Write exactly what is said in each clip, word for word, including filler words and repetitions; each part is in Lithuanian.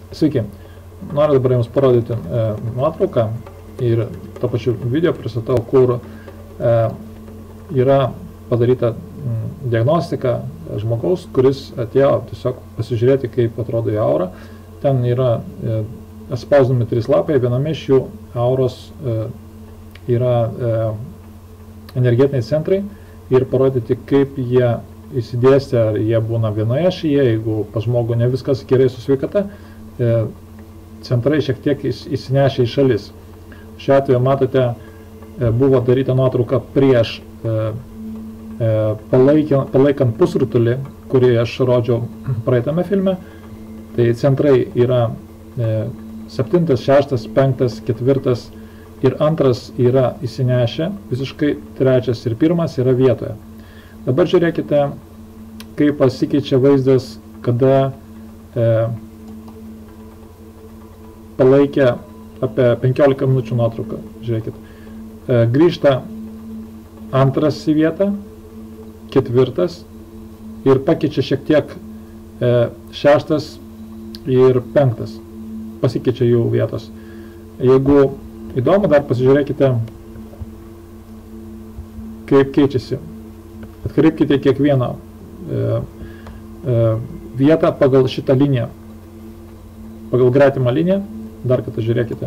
Sveiki, noriu dabar jums parodyti e, nuotrauką ir to pačiu video pristatau, kur e, yra padaryta m, diagnostika žmogaus, kuris atėjo tiesiog pasižiūrėti, kaip atrodo jo aura. Ten yra e, atspausdinami trys lapai, viename iš jų auros e, yra e, energetiniai centrai ir parodyti, kaip jie įsidėstę, ar jie būna vienoje ašyje, jeigu pas žmogų ne viskas gerai su sveikata, e, centrai šiek tiek įsinešia į šalis. Šiuo atveju, matote, e, buvo daryta nuotrauka prieš e, e, palaikiant, palaikant pusrutulį, kurį aš rodžiau praeitame filme. Tai centrai yra e, septintas, šeštas, penktas, ketvirtas ir antras yra įsinešę, visiškai trečias ir pirmas yra vietoje. Dabar žiūrėkite, kaip pasikeičia vaizdas, kada e, palaikė apie penkiolika minučių nuotrauką. Žiūrėkit. E, grįžta antras į vietą, ketvirtas ir pakeičia šiek tiek e, šeštas ir penktas. Pasikeičia jų vietos. Jeigu įdomu, dar pasižiūrėkite, kaip keičiasi. Atkreipkite kiekvieną e, e, vietą pagal šitą liniją, pagal gretimą liniją, dar kartą žiūrėkite.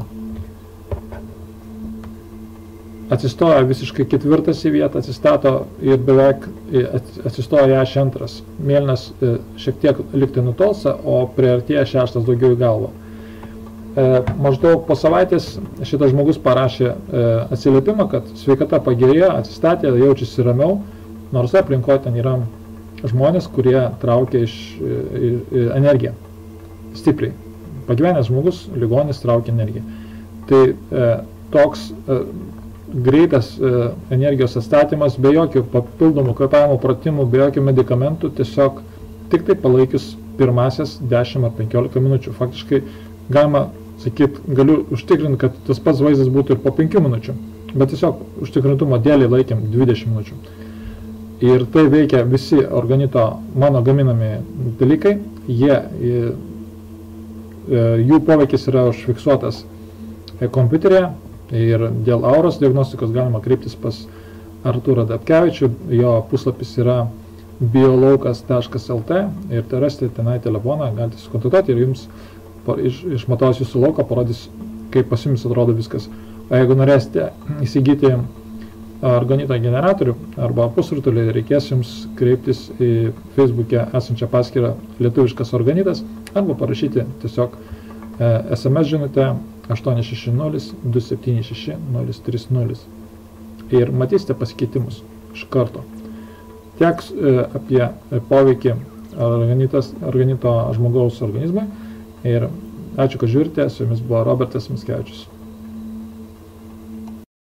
Atsistoja visiškai ketvirtas į vietą, atsistato ir beveik atsistoja aš antras. Mėlynas e, šiek tiek liktai nutolsa, o priartėja šeštas daugiau į galvą. E, maždaug po savaitės šitas žmogus parašė e, atsiliepimą, kad sveikata pagerėjo, atsistatė, jaučiasi ramiau. Nors aplinkoje ten yra žmonės, kurie traukia iš e, e, energiją. Stipriai. Pagyvenęs žmogus, ligonis traukia energiją. Tai e, toks e, greitas e, energijos atstatymas, be jokių papildomų kvėpavimo pratimų, be jokių medikamentų, tiesiog tik tai palaikius pirmasias dešimt ar penkiolika minučių. Faktiškai galima sakyti, galiu užtikrinti, kad tas pats vaizdas būtų ir po penkių minučių, bet tiesiog užtikrintumo dėlį laikėm dvidešimt minučių. Ir tai veikia visi organito mano gaminami dalykai, jie, jų poveikis yra užfiksuotas kompiuterėje ir dėl auros diagnostikos galima kreiptis pas Artūrą Dapkevičių, jo puslapis yra biolaukas taškas el te ir tai rasite tenai telefoną, galite sukontaktuoti ir jums iš, išmatuos jūsų lauką, parodys, kaip pas jums atrodo viskas. O jeigu norėsite įsigyti organito generatorių arba pusrutulį, reikės jums kreiptis į Facebook'e esančią paskyrą Lietuviškas organitas arba parašyti tiesiog e, es em es žinutę aštuoni šeši nulis du septyni šeši nulis trys nulis ir matysite pasikeitimus iš karto. Tiek e, apie poveikį organitas, organito žmogaus organizmui ir ačiū, kad žiūrite, su jumis buvo Robertas Mickevičius.